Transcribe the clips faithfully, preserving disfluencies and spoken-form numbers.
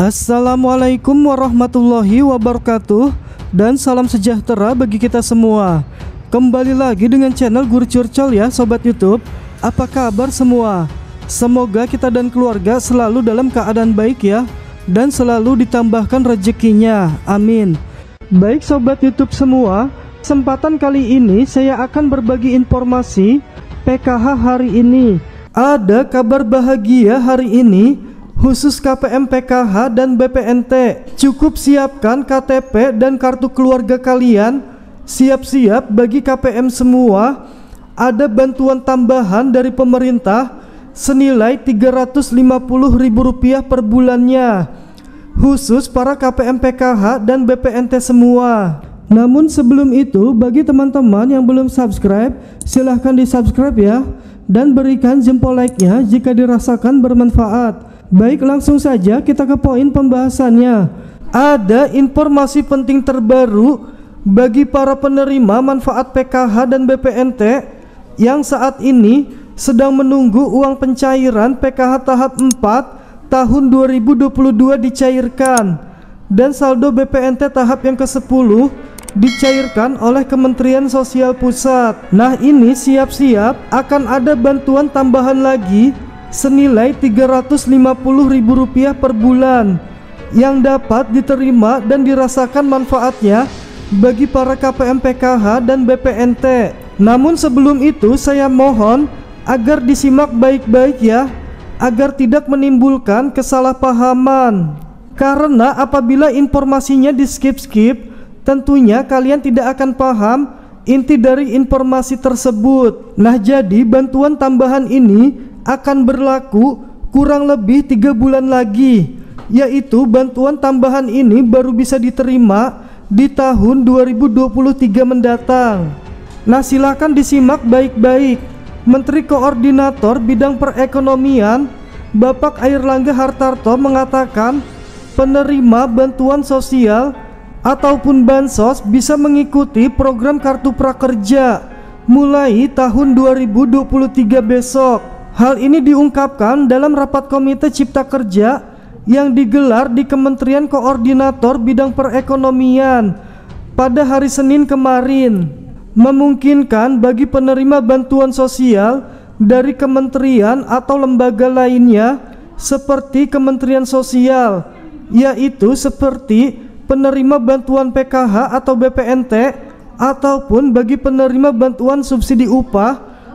Assalamualaikum warahmatullahi wabarakatuh, dan salam sejahtera bagi kita semua. Kembali lagi dengan channel Guru Curcol ya Sobat YouTube. Apa kabar semua? Semoga kita dan keluarga selalu dalam keadaan baik ya, dan selalu ditambahkan rezekinya, amin. Baik Sobat YouTube semua, kesempatan kali ini saya akan berbagi informasi P K H hari ini. Ada kabar bahagia hari ini khusus K P M P K H dan B P N T. Cukup siapkan K T P dan kartu keluarga kalian. Siap-siap bagi K P M semua. Ada bantuan tambahan dari pemerintah senilai tiga ratus lima puluh ribu rupiah per bulannya, khusus para K P M P K H dan B P N T semua. Namun sebelum itu, bagi teman-teman yang belum subscribe, silahkan di subscribe ya, dan berikan jempol like-nya jika dirasakan bermanfaat. Baik, langsung saja kita ke poin pembahasannya. Ada informasi penting terbaru bagi para penerima manfaat P K H dan B P N T yang saat ini sedang menunggu uang pencairan P K H tahap empat tahun dua ribu dua puluh dua dicairkan, dan saldo B P N T tahap yang ke sepuluh dicairkan oleh Kementerian Sosial Pusat. Nah, ini siap-siap akan ada bantuan tambahan lagi senilai tiga ratus lima puluh ribu rupiah per bulan yang dapat diterima dan dirasakan manfaatnya bagi para K P M P K H dan B P N T. Namun sebelum itu saya mohon agar disimak baik-baik ya, agar tidak menimbulkan kesalahpahaman. Karena apabila informasinya di skip-skip, tentunya kalian tidak akan paham inti dari informasi tersebut. Nah, jadi bantuan tambahan ini akan berlaku kurang lebih tiga bulan lagi, yaitu bantuan tambahan ini baru bisa diterima di tahun dua ribu dua puluh tiga mendatang. Nah, silakan disimak baik-baik. Menteri Koordinator Bidang Perekonomian Bapak Airlangga Hartarto mengatakan penerima bantuan sosial ataupun bansos bisa mengikuti program Kartu Prakerja mulai tahun dua ribu dua puluh tiga besok. Hal ini diungkapkan dalam rapat Komite Cipta Kerja yang digelar di Kementerian Koordinator Bidang Perekonomian pada hari Senin kemarin, memungkinkan bagi penerima bantuan sosial dari kementerian atau lembaga lainnya seperti Kementerian Sosial, yaitu seperti penerima bantuan P K H atau B P N T, ataupun bagi penerima bantuan subsidi upah,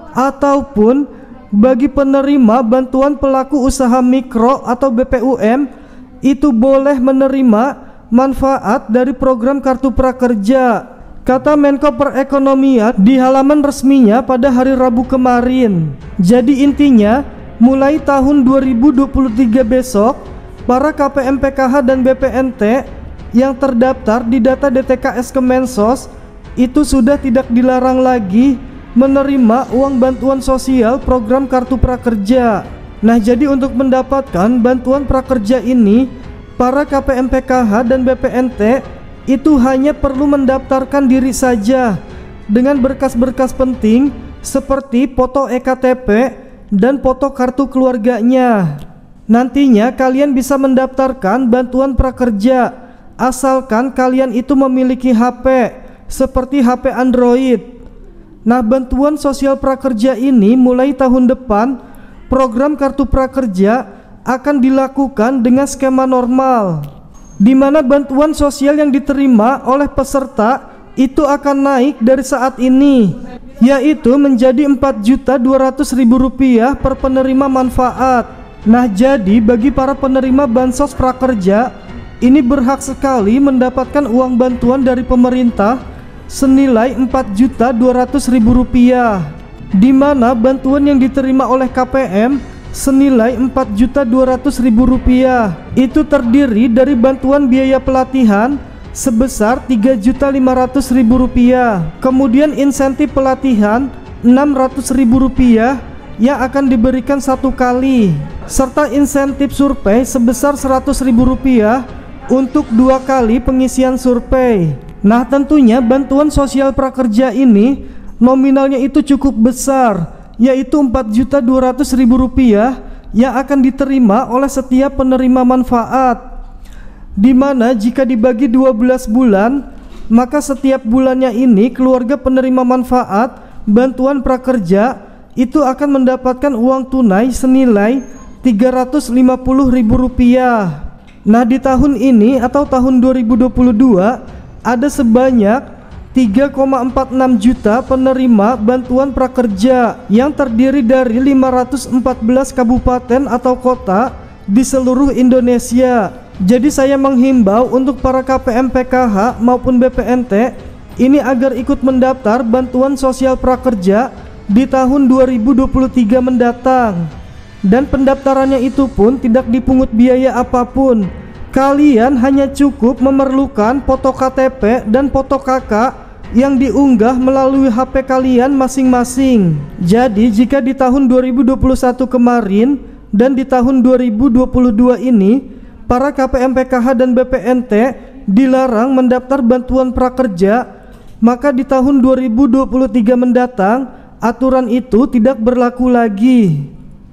ataupun bagi penerima bantuan pelaku usaha mikro atau B P U M, itu boleh menerima manfaat dari program Kartu Prakerja, kata Menko Perekonomian di halaman resminya pada hari Rabu kemarin. Jadi intinya, mulai tahun dua ribu dua puluh tiga besok, para K P M P K H dan B P N T yang terdaftar di data D T K S Kemensos itu sudah tidak dilarang lagi menerima uang bantuan sosial program Kartu Prakerja. Nah, jadi untuk mendapatkan bantuan prakerja ini, para K P M P K H dan B P N T itu hanya perlu mendaftarkan diri saja dengan berkas-berkas penting seperti foto E K T P dan foto kartu keluarganya. Nantinya kalian bisa mendaftarkan bantuan prakerja asalkan kalian itu memiliki H P seperti H P Android. Nah, bantuan sosial prakerja ini mulai tahun depan, program Kartu Prakerja akan dilakukan dengan skema normal, di mana bantuan sosial yang diterima oleh peserta itu akan naik dari saat ini, yaitu menjadi empat juta dua ratus ribu rupiah per penerima manfaat. Nah, jadi bagi para penerima bansos prakerja ini berhak sekali mendapatkan uang bantuan dari pemerintah senilai empat juta dua ratus ribu rupiah, di mana bantuan yang diterima oleh K P M senilai empat juta dua ratus ribu rupiah itu terdiri dari bantuan biaya pelatihan sebesar tiga juta lima ratus ribu rupiah, kemudian insentif pelatihan enam ratus ribu rupiah yang akan diberikan satu kali, serta insentif survei sebesar seratus ribu rupiah untuk dua kali pengisian survei. Nah, tentunya bantuan sosial prakerja ini nominalnya itu cukup besar, yaitu empat juta dua ratus ribu rupiah yang akan diterima oleh setiap penerima manfaat. di mana jika dibagi dua belas bulan, maka setiap bulannya ini keluarga penerima manfaat bantuan prakerja itu akan mendapatkan uang tunai senilai tiga ratus lima puluh ribu rupiah. Nah, di tahun ini atau tahun dua ribu dua puluh dua ada sebanyak tiga koma empat enam juta penerima bantuan prakerja yang terdiri dari lima ratus empat belas kabupaten atau kota di seluruh Indonesia. Jadi saya menghimbau untuk para K P M P K H maupun B P N T ini agar ikut mendaftar bantuan sosial prakerja di tahun dua ribu dua puluh tiga mendatang. Dan pendaftarannya itu pun tidak dipungut biaya apapun. Kalian hanya cukup memerlukan foto K T P dan foto K K yang diunggah melalui H P kalian masing-masing. Jadi jika di tahun dua ribu dua puluh satu kemarin dan di tahun dua ribu dua puluh dua ini para K P M P K H dan B P N T dilarang mendaftar bantuan prakerja, maka di tahun dua ribu dua puluh tiga mendatang aturan itu tidak berlaku lagi.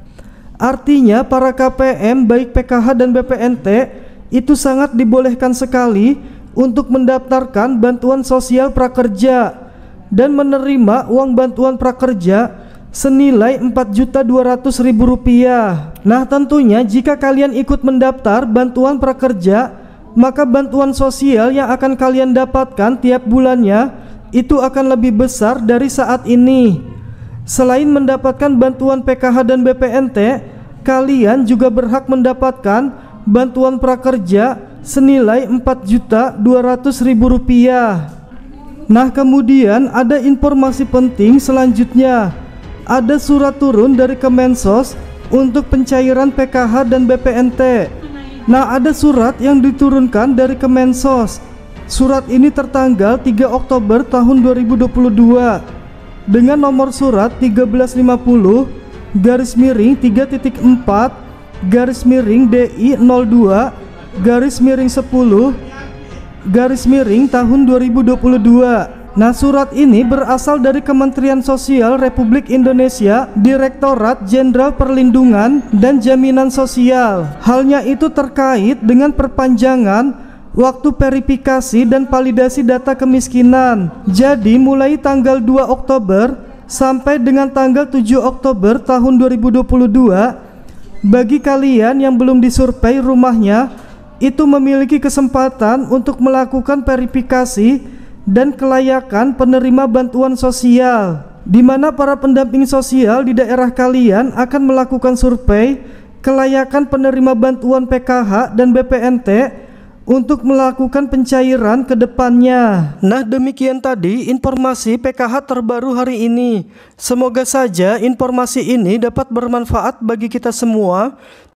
Artinya para K P M baik P K H dan B P N T itu sangat dibolehkan sekali untuk mendaftarkan bantuan sosial prakerja dan menerima uang bantuan prakerja senilai empat juta dua ratus ribu rupiah. Nah, tentunya jika kalian ikut mendaftar bantuan prakerja, maka bantuan sosial yang akan kalian dapatkan tiap bulannya itu akan lebih besar dari saat ini. Selain mendapatkan bantuan P K H dan B P N T, kalian juga berhak mendapatkan bantuan prakerja senilai empat juta dua ratus ribu rupiah. Nah, kemudian ada informasi penting selanjutnya. Ada surat turun dari Kemensos untuk pencairan P K H dan B P N T. Nah, ada surat yang diturunkan dari Kemensos. Surat ini tertanggal tiga Oktober tahun dua ribu dua puluh dua dengan nomor surat tiga belas lima puluh garis miring tiga titik empat garis miring D I nol dua garis miring sepuluh garis miring tahun dua ribu dua puluh dua. Nah, surat ini berasal dari Kementerian Sosial Republik Indonesia, Direktorat Jenderal Perlindungan dan Jaminan Sosial. Halnya itu terkait dengan perpanjangan waktu verifikasi dan validasi data kemiskinan. Jadi mulai tanggal dua Oktober sampai dengan tanggal tujuh Oktober tahun dua ribu dua puluh dua, bagi kalian yang belum disurvei rumahnya itu memiliki kesempatan untuk melakukan verifikasi dan kelayakan penerima bantuan sosial, di mana para pendamping sosial di daerah kalian akan melakukan survei kelayakan penerima bantuan P K H dan B P N T untuk melakukan pencairan ke depannya. Nah, demikian tadi informasi P K H terbaru hari ini. Semoga saja informasi ini dapat bermanfaat bagi kita semua.